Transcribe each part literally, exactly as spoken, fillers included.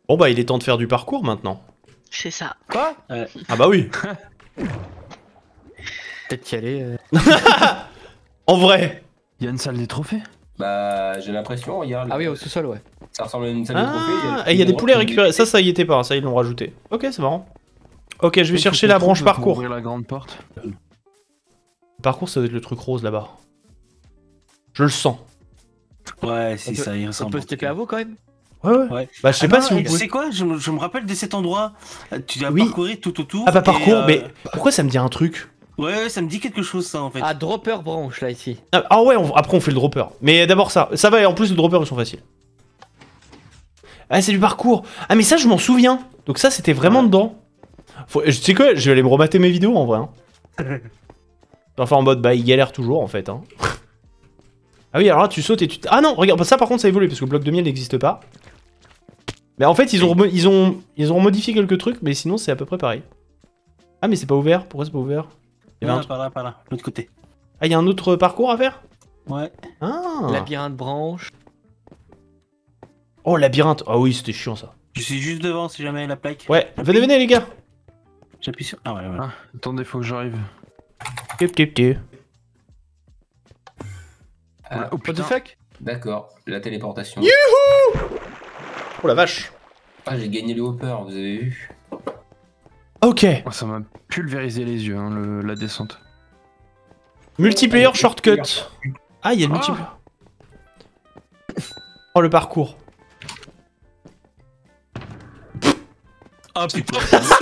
Bon bah il est temps de faire du parcours maintenant. C'est ça. Quoi euh... Ah bah oui. Peut-être qu'y aller. Euh... En vrai. Il y a une salle des trophées? Bah j'ai l'impression, regarde. Ah oui, au sous-sol, ouais. Ça ressemble à une salle de trophées. Ah, il y a des poulets récupérés. Ça, ça y était pas, ça ils l'ont rajouté. Ok, c'est marrant. Ok, je vais chercher la branche parcours. Ouvrir la grande porte. Le parcours, ça doit être le truc rose là-bas. Je le sens. Ouais, c'est ça, il On ressemble. peut se taper à vous quand même. Ouais, ouais. Ouais. Bah, je sais Ah pas non, si vous tu pouvez. sais quoi, je, me- je me rappelle de cet endroit. Tu dois Oui. parcourir tout autour. Ah bah et, parcours, euh, mais pourquoi ça me dit un truc? Ouais, ouais, ça me dit quelque chose ça en fait. Ah, dropper branche là ici. Ah ah ouais, on- après on fait le dropper. Mais d'abord ça, ça va et en plus le dropper ils sont faciles. Ah c'est du parcours. Ah mais ça je m'en souviens. Donc ça c'était vraiment dedans. Faut... Tu sais quoi, je vais aller me remater mes vidéos en vrai. Hein. Enfin en mode bah il galère toujours en fait. Hein. Ah oui alors là tu sautes et tu... Ah non regarde, ça par contre ça évolue parce que le bloc de miel n'existe pas. Mais en fait ils ont, ils ont, ils ont modifié quelques trucs mais sinon c'est à peu près pareil. Ah mais c'est pas ouvert, pourquoi c'est pas ouvert? Il y avait Ah, un... par là, par là, l'autre côté. Ah il y a un autre parcours à faire? Ouais. Ah. Labyrinthe branche. Oh labyrinthe, ah oui c'était chiant ça. Je suis juste devant si jamais la plaque. Ouais, venez venez les gars. J'appuie sur. Ah ouais, ouais. Ah, attendez, faut que j'arrive. Tip tip tip. Ah, Oh What the putain. fuck? d'accord, la téléportation. Oh la vache. Ah j'ai gagné le hopper, vous avez vu? Ok. Oh, ça m'a pulvérisé les yeux, hein, le- la descente. Multiplayer Ah, shortcut. Ah, il y a le Ah. multiplayer. Oh, le parcours. Ah putain.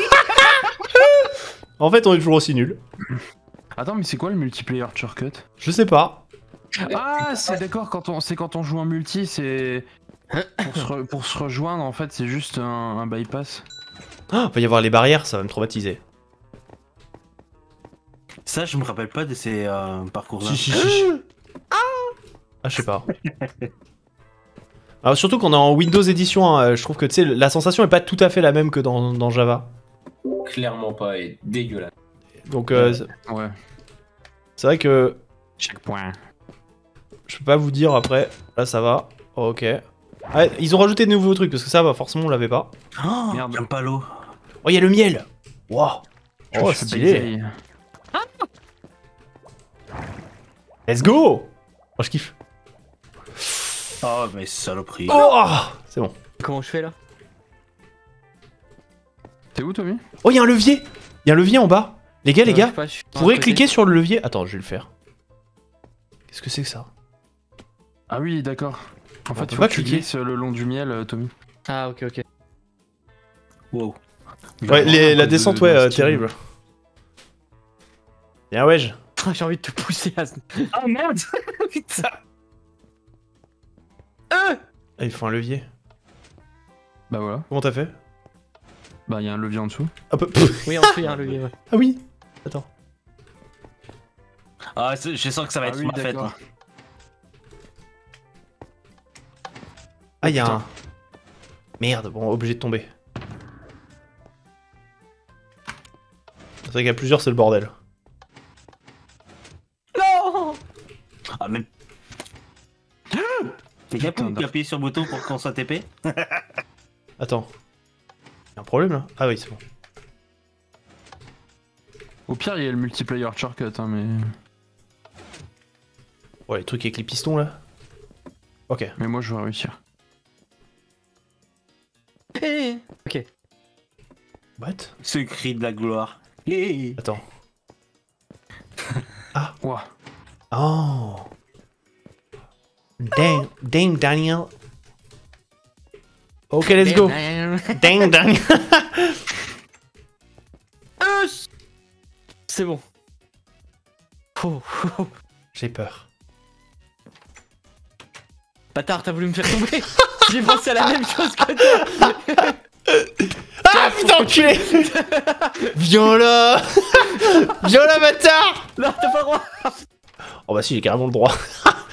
En fait, on est toujours aussi nul. Attends, mais c'est quoi le multiplayer shortcut? Je sais pas. Ah, c'est d'accord, quand on, c'est quand on joue en multi, c'est. Pour se, re- pour se rejoindre, en fait, c'est juste un, un bypass. Oh, va y avoir les barrières, ça va me traumatiser. Ça, je me rappelle pas de ces euh, parcours-là. Si, si, si. si. Ah, je sais pas. Alors, surtout qu'on est en Windows Edition, hein, je trouve que tu sais, la sensation est pas tout à fait la même que dans, dans Java. Clairement pas, et dégueulasse. Donc, euh, c'est- Ouais. c'est vrai que Checkpoint. je peux pas vous dire après. Là, ça va. Oh, ok. Ouais, ils ont rajouté de nouveaux trucs parce que ça, bah, forcément, on l'avait pas. Oh, Merde. j'aime pas l'eau. Oh, il y a le miel. Wow. Oh, Je fais stylé. baiser. Let's go. Oh, je kiffe. Oh, mais saloperie. Oh, c'est bon. Comment je fais là? T'es où, Tommy? Oh, il y a un levier. Il y a un levier en bas. Les gars, les Euh, je gars, sais pas, je suis vous pourrez à côté. cliquer sur le levier. Attends, je vais le faire. Qu'est-ce que c'est que ça? Ah oui, d'accord. En On fait, peut il pas faut cliquer cliquer. sur le long du miel, euh, Tommy. Ah, ok, ok. Wow. Ouais, les- la De- descente, de- ouais, de euh, style. terrible. Bien, ouais. je- J'ai envie de te pousser à ce. Oh merde. Putain. Euh Ah, il faut un levier. Bah voilà. Comment t'as fait? Bah, il y a un levier en dessous. Ah, peu- pff. Oui, en dessous, il y a un levier, ouais. Ah oui. Attends. Ah, c'est- je sens que ça va Ah être oui, ma fête. d'accord. moi. Ah, il y a putain. un. Merde, bon, obligé de tomber. C'est vrai qu'il y a plusieurs, c'est le bordel. Non. Ah, mais. T'es Putain, capable d'ar- d'appuyer sur le bouton pour qu'on soit T P? Attends. Y a un problème là? Ah oui, c'est bon. Au pire, il y a le multiplayer shortcut, hein, mais. Ouais, les trucs avec les pistons là. Ok. Mais moi, je vais réussir. Eh. Ok. What? Ce cri de la gloire. Hey. Attends. Ouah. Oh. Dang, dang Daniel. Ok, let's go. Dang Daniel. Euh, C'est bon. Oh, oh, oh. J'ai peur. Bâtard, t'as voulu me faire tomber. J'ai pensé à la même chose que toi. Ah putain enculé. Viens là. Viens là bâtard. Non, t'as pas le droit. Oh bah si, j'ai carrément le droit.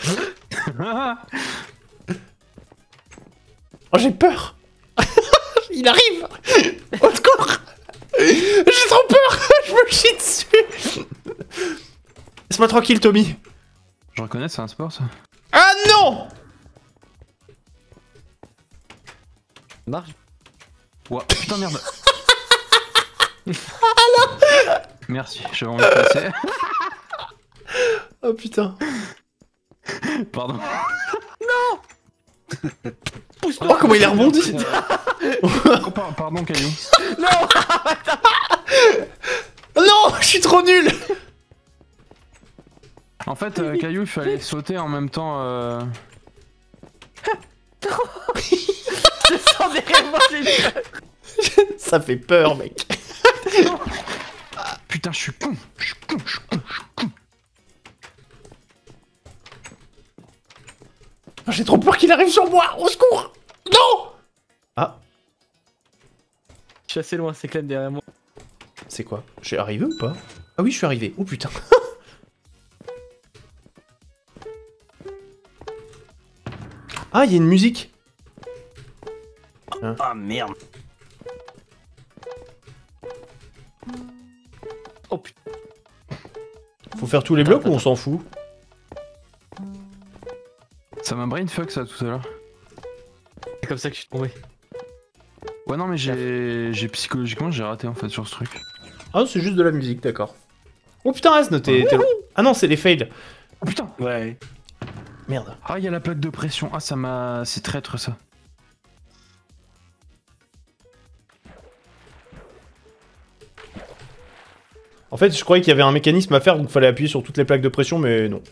Oh j'ai peur. Il arrive. Au secours. J'ai trop peur. Je me chie dessus. Laisse-moi tranquille Tommy. Je reconnais, c'est un sport, ça. Ah non. Marche. Ouah, putain, merde. Merci, j'avais envie de passer. Oh putain. Pardon. Oh comment il est rebondi. Oh, par- pardon, Caillou. Non, je suis trop nul. En fait, euh, Caillou, il fallait sauter en même temps. Euh... Je sens derrière moi, j'ai peur. Ça fait peur mec. Putain, je suis con. Je suis con, je suis con, je suis con. Oh, j'ai trop peur qu'il arrive sur moi. Au secours. Non. Ah, Je suis assez loin, c'est Clem derrière moi. c'est quoi? Je suis arrivé ou pas? Ah oui, je suis arrivé. Oh putain. Ah, il y a une musique. Ah merde. Oh putain. Faut faire tous les blocs ou on s'en fout? Ça m'a brainfuck ça tout à l'heure. C'est comme ça que je suis tombé. Ouais, non, mais j'ai. j'ai psychologiquement, j'ai raté en fait sur ce truc. Ah, c'est juste de la musique, d'accord. Oh putain, Asne, t'es. t'es- Ah non, c'est les fails. Oh putain! Ouais. Merde. Ah, il y a la plaque de pression. Ah, ça m'a. C'est traître ça. En fait, je croyais qu'il y avait un mécanisme à faire, donc fallait appuyer sur toutes les plaques de pression, mais non.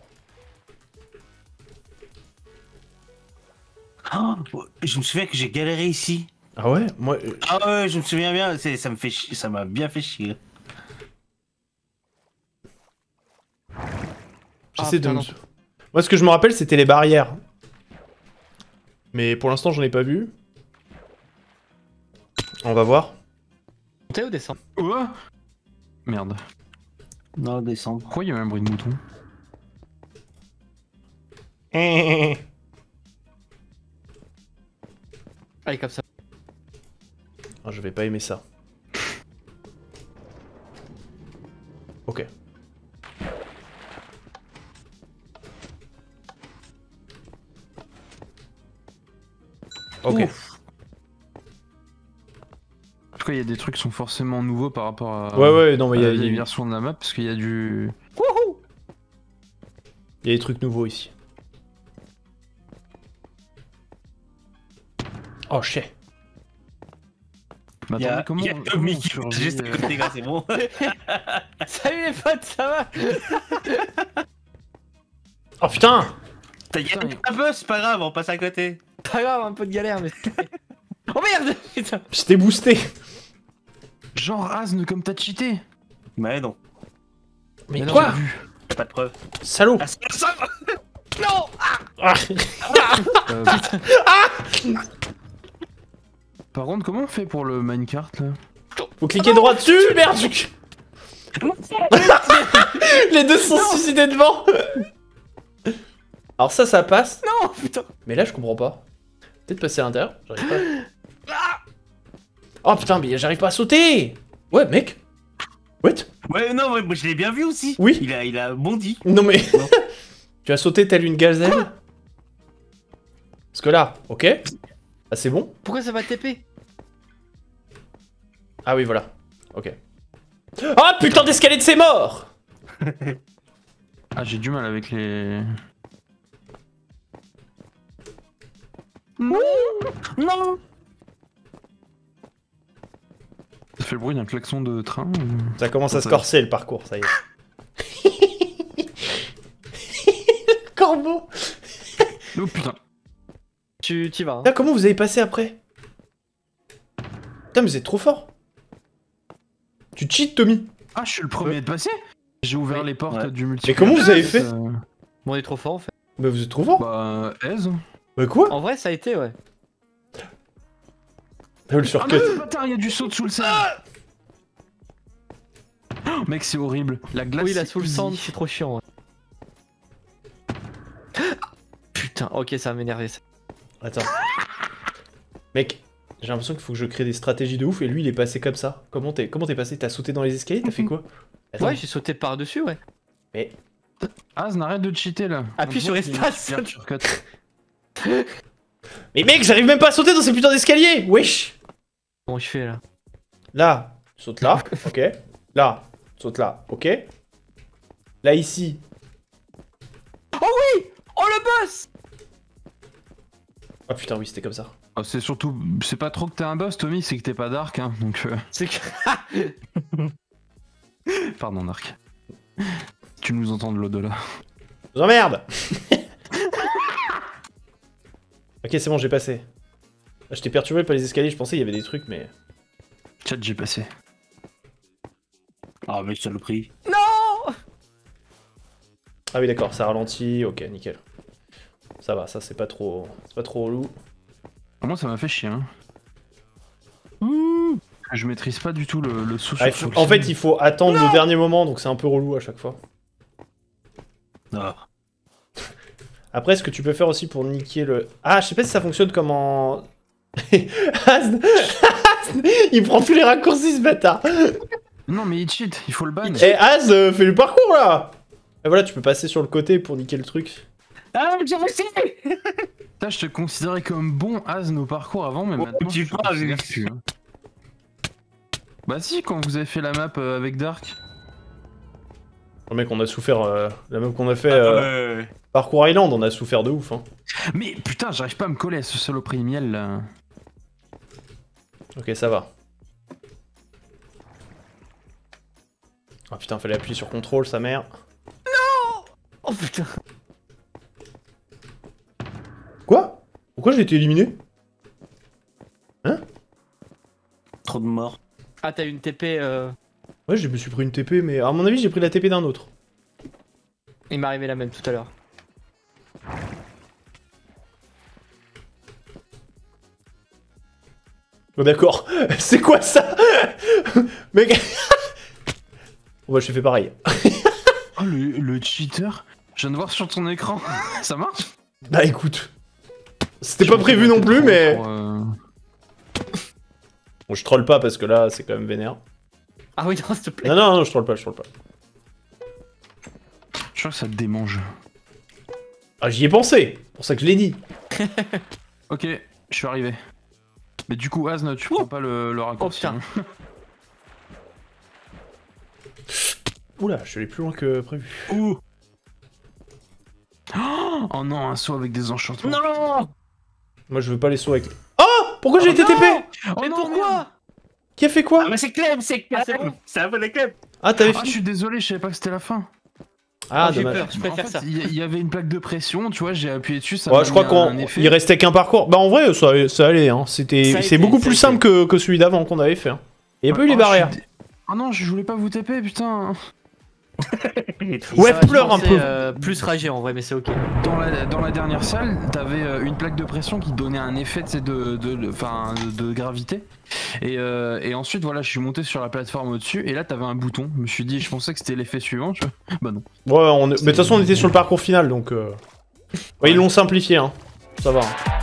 Ah, je me souviens que j'ai galéré ici. Ah ouais? Moi. euh, Ah ouais, je me souviens bien. c'est- Ça me fait chier, ça m'a bien fait chier. J'essaie Ah, de. putain, me- non. Moi, ce que je me rappelle, c'était les barrières. Mais pour l'instant, j'en ai pas vu. On va voir. Monter ou descendre? Oh merde. Non, descendre. Pourquoi il y a un bruit de mouton? Allez, comme ça. Ah, je vais pas aimer ça. Ok. Ok. Ouf. En tout cas, il y a des trucs qui sont forcément nouveaux par rapport à. Ouais, ouais, non, mais il y, à a- la il y vieille a- version de la map parce qu'il y a du. il y a des trucs nouveaux ici. Oh, shit. Bah, Il y a, attendez, comment il y a on- Tommy comment on qui survit, juste à euh, côté, gars, c'est bon. Salut les potes, ça va? Oh putain! T'as Putain, galéré un peu, c'est pas grave, on passe à côté. Pas grave, un peu de galère, mais. Oh merde! Putain! Je t'ai boosté! Genre Asne comme t'as cheaté. Mais non, Mais non, quoi? j'ai vu. pas de preuve. Salaud! Ah, ça, ça Non! Ah. Euh, Par contre, comment on fait pour le minecart là? Faut cliquer droit dessus, merde! Les deux sont suicidés devant! Alors ça, ça passe. Non! Putain! Mais là, je comprends pas. Peut-être passer à l'intérieur? J'arrive pas. Oh putain, mais j'arrive pas à sauter! Ouais, mec! What? Ouais, non, ouais, moi je l'ai bien vu aussi. Oui. Il a, il a bondi. Non mais... Non. Tu as sauté telle une gazelle? Parce que là, ok. Ah, c'est bon? Pourquoi ça va T P? Ah oui, voilà. Ok. Ah putain d'escalier de ses morts! Ah, j'ai du mal avec les. Non. Ça fait le bruit d'un klaxon de train ou... Ça commence à se corser le parcours, ça y est. Corbeau! Oh putain. Tu t'y vas, hein? Ah, comment vous avez passé après? Putain, mais vous êtes trop fort! Tu cheats, Tommy! Ah, je suis le premier à te passer. J'ai ouvert Oui. les portes Ouais. du multi. Mais comment vous avez fait? Euh, Bon, on est trop fort en fait. Bah, vous êtes trop fort! Bah, aise. Bah, quoi? En vrai, ça a été, ouais. Ah, le Ah surcut! non, bâtard, il y a du saut de sous le sable. Oh, mec, c'est horrible. La glace. Oui, la c'est soul easy. sand, c'est trop chiant. Ouais. Putain, ok, ça va m'énerver ça. Attends. Mec, j'ai l'impression qu'il faut que je crée des stratégies de ouf et lui il est passé comme ça. Comment t'es comment t'es passé? T'as sauté dans les escaliers? T'as fait quoi? Attends. Ouais, j'ai sauté par-dessus, ouais. Mais. Asne, arrête de cheater là. Appuie sur On voit qu'il y a une espace. super shortcut. Mais mec, j'arrive même pas à sauter dans ces putains d'escaliers! Wesh! Comment je fais là? Là, saute là, ok. Là, saute là, ok. Là, ici. Oh oui! Oh le boss! Ah putain, oui, c'était comme ça. Oh, c'est surtout, c'est pas trop que t'es un boss, Tommy, c'est que t'es pas Dark, hein. Donc, euh... C'est que. pardon, Dark. Tu nous entends de l'au-delà. Je vous emmerde. Ok, c'est bon, j'ai passé. Ah, j'étais perturbé par les escaliers, je pensais qu'il y avait des trucs, mais... Chat, j'ai passé. Ah, mais ça le prix. Non! Ah oui, d'accord, ça ralentit, ok, nickel. Ça va, ça c'est pas trop... C'est pas trop relou. Moi, ça m'a fait chier, hein. Mmh. Je maîtrise pas du tout le, le sous Ah, il faut- en fait, il faut attendre le dernier moment, donc c'est un peu relou à chaque fois. Ah. Après, ce que tu peux faire aussi pour niquer le... Ah, je sais pas si ça fonctionne comme en... Asn- Asn- il prend tous les raccourcis, ce bâtard. Non, mais il cheat, il faut le ban. Eh, Az, euh, fais le parcours, là. Et voilà, tu peux passer sur le côté pour niquer le truc. Ah, j'ai réussi. Putain, je te considérais comme bon as nos parcours avant, mais Oh, maintenant tu je te parles. considère plus, hein. Bah si, quand vous avez fait la map euh, avec Dark. Le mec, on a souffert... euh, La même qu'on a fait... Ah, euh, ouais. Parcours Island, on a souffert de ouf, hein. Mais putain, j'arrive pas à me coller à ce saloperie de miel là. Ok, ça va. Ah putain, fallait appuyer sur contrôle, sa mère. Oh putain! Quoi? Pourquoi j'ai été éliminé? Trop de morts. Ah, t'as une T P. Euh... Ouais, je me suis pris une T P, mais à mon avis, j'ai pris la T P d'un autre. Il m'est arrivé la même tout à l'heure. Oh, d'accord. C'est quoi ça? Mec. Bon, bah, j'ai fait pareil. Oh le, le cheater. Je viens de voir sur ton écran. Ça marche? Bah écoute. C'était pas prévu non plus, mais... Pour, euh, Bon, je troll pas parce que là, c'est quand même vénère. Ah oui, non, s'il te plaît. Non, non, non, je troll pas, je troll pas. Je crois que ça te démange. Ah, j'y ai pensé. C'est pour ça que je l'ai dit. Ok, je suis arrivé. Mais du coup, Asne, tu prends pas le, le raccourci. putain. hein. Oula, je suis allé plus loin que prévu. Ouh. Oh non, un saut avec des enchantements. Non! Moi, je veux pas les sauts avec... Oh! Pourquoi j'ai été T P? Oh Mais non, pourquoi? merde. Qui a fait quoi? Ah, mais c'est Clem, c'est Clem. Ah, c'est bon. C'est un peu les Clem. Ah, t'avais Ah, je fini? suis désolé, je savais pas que c'était la fin. Ah, Oh, j'ai dommage. peur, je préfère en fait, ça. Il y, il y avait une plaque de pression, tu vois, j'ai appuyé dessus, ça Ouais, m'a je crois mis qu'on un effet. il restait qu'un parcours. Bah en vrai, ça, ça allait. Hein. C'était, Ça a c'est été, beaucoup ça a plus été. simple que, que celui d'avant qu'on avait fait. Hein. Il y a pas eu les Oh, barrières. je suis dé- Ah non, je voulais pas vous T P, putain. Ouais, Ça va, je pleure un pensais, peu. euh, plus ragé en vrai, mais c'est ok. Dans la, dans la dernière salle, t'avais euh, une plaque de pression qui donnait un effet, tu sais, de, de, de, enfin, de, de gravité. Et, euh, et ensuite, voilà, je suis monté sur la plateforme au-dessus, et là, t'avais un bouton. Je me suis dit, je pensais que c'était l'effet suivant, tu vois. Bah non. Ouais, on est- mais de toute façon, on était sur le parcours final, donc. Euh... Ouais, ils l'ont simplifié, hein. Ça va. Hein.